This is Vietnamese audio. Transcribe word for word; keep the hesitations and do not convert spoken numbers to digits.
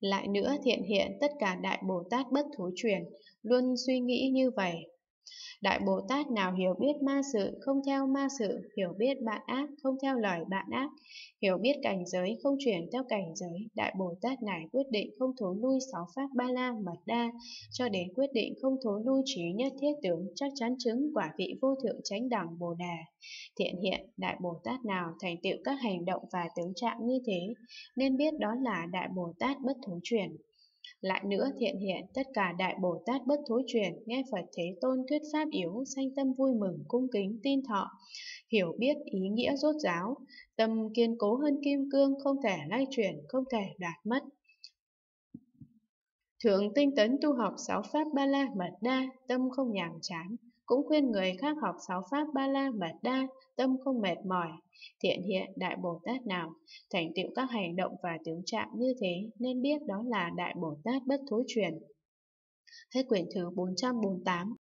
Lại nữa thiện hiện tất cả Đại Bồ Tát bất thối chuyển, luôn suy nghĩ như vậy. Đại Bồ Tát nào hiểu biết ma sự, không theo ma sự, hiểu biết bạn ác, không theo lời bạn ác, hiểu biết cảnh giới, không chuyển theo cảnh giới. Đại Bồ Tát này quyết định không thối lui sáu pháp ba la mật đa, cho đến quyết định không thối lui trí nhất thiết tướng, chắc chắn chứng quả vị vô thượng chánh đẳng Bồ Đề. Thiện hiện, Đại Bồ Tát nào thành tựu các hành động và tướng trạng như thế, nên biết đó là Đại Bồ Tát bất thối chuyển. Lại nữa thiện hiện tất cả Đại Bồ Tát bất thối chuyển, nghe Phật Thế Tôn thuyết pháp yếu, sanh tâm vui mừng, cung kính, tin thọ, hiểu biết ý nghĩa rốt ráo, tâm kiên cố hơn kim cương, không thể lay chuyển, không thể đoạt mất. Thường tinh tấn tu học sáu pháp ba la mật đa, tâm không nhàm chán, cũng khuyên người khác học sáu pháp ba la mật đa, tâm không mệt mỏi. Thiện hiện Đại Bồ Tát nào thành tựu các hành động và tướng trạng như thế, nên biết đó là Đại Bồ Tát bất thối chuyển. Hết quyển thứ bốn trăm bốn mươi tám.